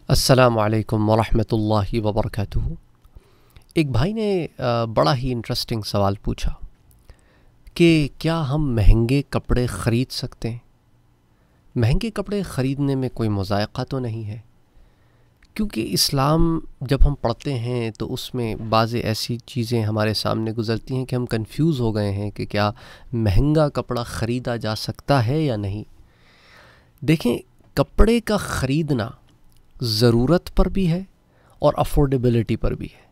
السلام علیکم ورحمۃ اللہ وبرکاتہ۔ ایک بھائی نے بڑا ہی انٹرسٹنگ سوال پوچھا کہ کیا ہم مہنگے کپڑے خرید سکتے ہیں؟ مہنگے کپڑے خریدنے میں کوئی مضائقہ تو نہیں ہے، کیونکہ اسلام جب ہم پڑھتے ہیں تو اس میں بعض ایسی چیزیں ہمارے سامنے گزرتی ہیں کہ ہم کنفیوز ہو گئے ہیں کہ کیا مہنگا کپڑا خریدا جا سکتا ہے یا نہیں۔ دیکھیں، کپڑے کا خریدنا ضرورت پر بھی ہے اور افورڈیبلٹی پر بھی ہے۔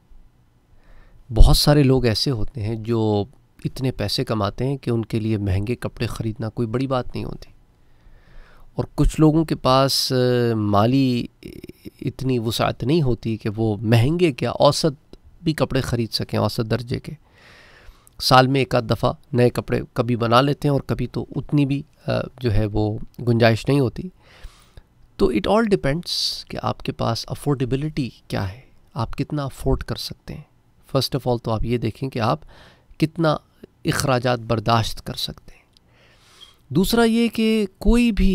بہت سارے لوگ ایسے ہوتے ہیں جو اتنے پیسے کماتے ہیں کہ ان کے لیے مہنگے کپڑے خریدنا کوئی بڑی بات نہیں ہوتی، اور کچھ لوگوں کے پاس مالی اتنی وسعت نہیں ہوتی کہ وہ مہنگے کیا اوسط بھی کپڑے خرید سکیں، اوسط درجے کے۔ سال میں ایک آدھ دفعہ نئے کپڑے کبھی بنا لیتے ہیں اور کبھی تو اتنی بھی جو ہے وہ گنجائش نہیں ہوتی۔ تو اٹ آل ڈیپینڈس کہ آپ کے پاس افورڈیبلٹی کیا ہے، آپ کتنا افورڈ کر سکتے ہیں۔ فرسٹ آف آل تو آپ یہ دیکھیں کہ آپ کتنا اخراجات برداشت کر سکتے ہیں۔ دوسرا یہ کہ کوئی بھی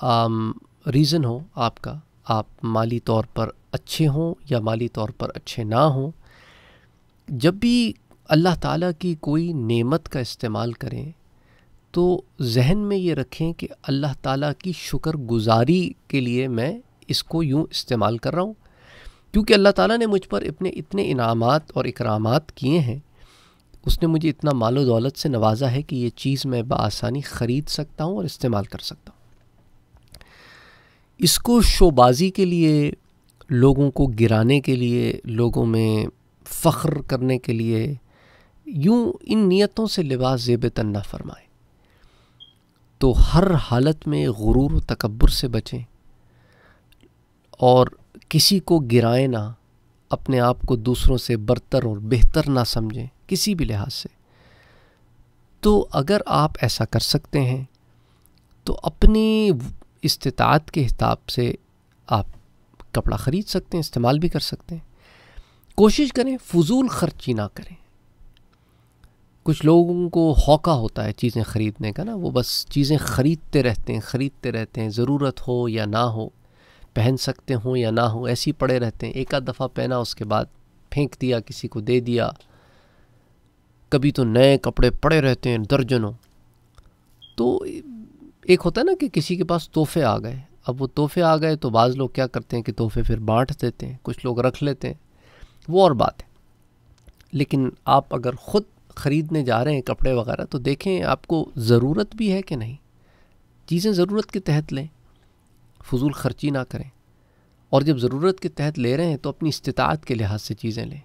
ریزن ہو آپ کا، آپ مالی طور پر اچھے ہوں یا مالی طور پر اچھے نہ ہوں، جب بھی اللہ تعالیٰ کی کوئی نعمت کا استعمال کریں تو ذہن میں یہ رکھیں کہ اللہ تعالیٰ کی شکر گزاری کے لیے میں اس کو یوں استعمال کر رہا ہوں، کیونکہ اللہ تعالیٰ نے مجھ پر اتنے انعامات اور اکرامات کیے ہیں، اس نے مجھے اتنا مال و دولت سے نوازا ہے کہ یہ چیز میں بآسانی خرید سکتا ہوں اور استعمال کر سکتا ہوں۔ اس کو شو بازی کے لیے، لوگوں کو گرانے کے لیے، لوگوں میں فخر کرنے کے لیے، یوں ان نیتوں سے لباس زیب تن نہ فرمائیں۔ تو ہر حالت میں غرور و تکبر سے بچیں اور کسی کو گرائیں نہ، اپنے آپ کو دوسروں سے برتر اور بہتر نہ سمجھیں کسی بھی لحاظ سے۔ تو اگر آپ ایسا کر سکتے ہیں تو اپنی استطاعت کے حساب سے آپ کپڑا خرید سکتے ہیں، استعمال بھی کر سکتے ہیں۔ کوشش کریں فضول خرچی نہ کریں۔ کچھ لوگوں کو ہوکا ہوتا ہے چیزیں خریدنے کا نا، وہ بس چیزیں خریدتے رہتے ہیں، ضرورت ہو یا نہ ہو، پہن سکتے ہوں یا نہ ہو، ایسے ہی پڑے رہتے ہیں۔ ایک آدھ دفعہ پہنا، اس کے بعد پھینک دیا، کسی کو دے دیا۔ کبھی تو نئے کپڑے پڑے رہتے ہیں درجنوں۔ تو ایک ہوتا ہے نا کہ کسی کے پاس تحفے آ گئے، اب وہ تحفے آ گئے تو بعض لوگ کیا کرتے ہیں کہ تحفے پھر بانٹ دیتے ہیں، کچھ لوگ رکھ لیتے ہیں، وہ اور بات ہے۔ لیکن آپ اگر خود خریدنے جا رہے ہیں کپڑے وغیرہ تو دیکھیں آپ کو ضرورت بھی ہے کہ نہیں، چیزیں ضرورت کے تحت لیں، فضول خرچی نہ کریں، اور جب ضرورت کے تحت لے رہے ہیں تو اپنی استطاعت کے لحاظ سے چیزیں لیں۔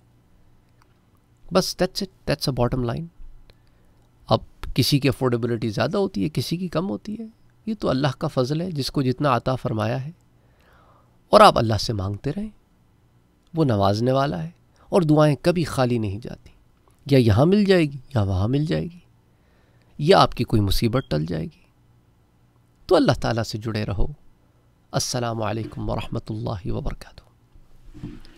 بس دیٹس اے باٹم لائن۔ اب کسی کی افورڈیبلٹی زیادہ ہوتی ہے، کسی کی کم ہوتی ہے، یہ تو اللہ کا فضل ہے، جس کو جتنا عطا فرمایا ہے، اور آپ اللہ سے مانگتے رہیں، وہ نوازنے والا ہے، اور دعائیں کبھی خالی نہیں جاتی، یا یہاں مل جائے گی یا وہاں مل جائے گی، یا آپ کی کوئی مصیبت ٹل جائے گی۔ تو اللہ تعالیٰ سے جڑے رہو۔ السلام علیکم ورحمۃ اللہ وبرکاتہ۔